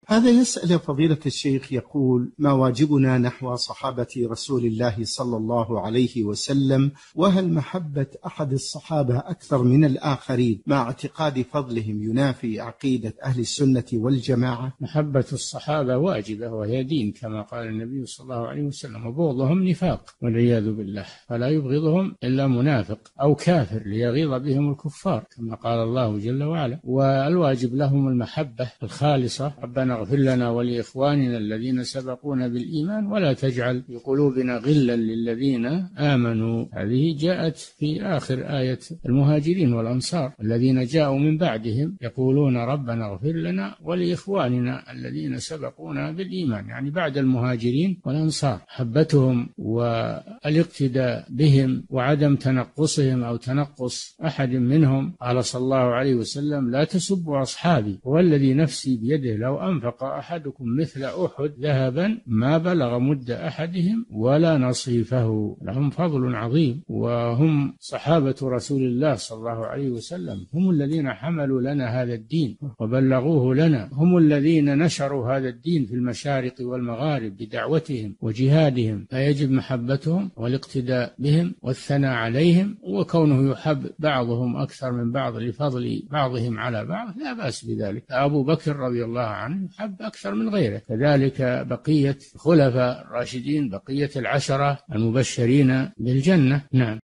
هذا يسأل يا فضيلة الشيخ، يقول: ما واجبنا نحو صحابة رسول الله صلى الله عليه وسلم؟ وهل محبة أحد الصحابة أكثر من الآخرين مع اعتقاد فضلهم ينافي عقيدة أهل السنة والجماعة؟ محبة الصحابة واجبة وهي دين كما قال النبي صلى الله عليه وسلم، وبغضهم نفاق والعياذ بالله، فلا يبغضهم إلا منافق أو كافر ليغيظ بهم الكفار كما قال الله جل وعلا. والواجب لهم المحبة الخالصة. ربنا اغفر لنا ولإخواننا الذين سبقونا بالإيمان ولا تجعل في قلوبنا غلا للذين آمنوا. هذه جاءت في آخر آية المهاجرين والأنصار الذين جاءوا من بعدهم يقولون ربنا اغفر لنا ولإخواننا الذين سبقونا بالإيمان، يعني بعد المهاجرين والأنصار. محبتهم والاقتداء بهم وعدم تنقصهم أو تنقص أحد منهم. قال صلى الله عليه وسلم: لا تسبوا أصحابي والذي نفسي بيده لو أنفق أحدكم مثل أحد ذهبا ما بلغ مد أحدهم ولا نصيفه. لهم فضل عظيم، وهم صحابة رسول الله صلى الله عليه وسلم، هم الذين حملوا لنا هذا الدين وبلغوه لنا، هم الذين نشروا هذا الدين في المشارق والمغارب بدعوتهم وجهادهم، فيجب محبتهم والاقتداء بهم والثناء عليهم، وكونه يحب بعضهم أكثر من بعض لفضل بعضهم على بعض لا بأس بذلك. أبو بكر رضي الله عنه يحب أكثر من غيره، كذلك بقية خلفاء الراشدين، بقية العشرة المبشرين بالجنة. نعم.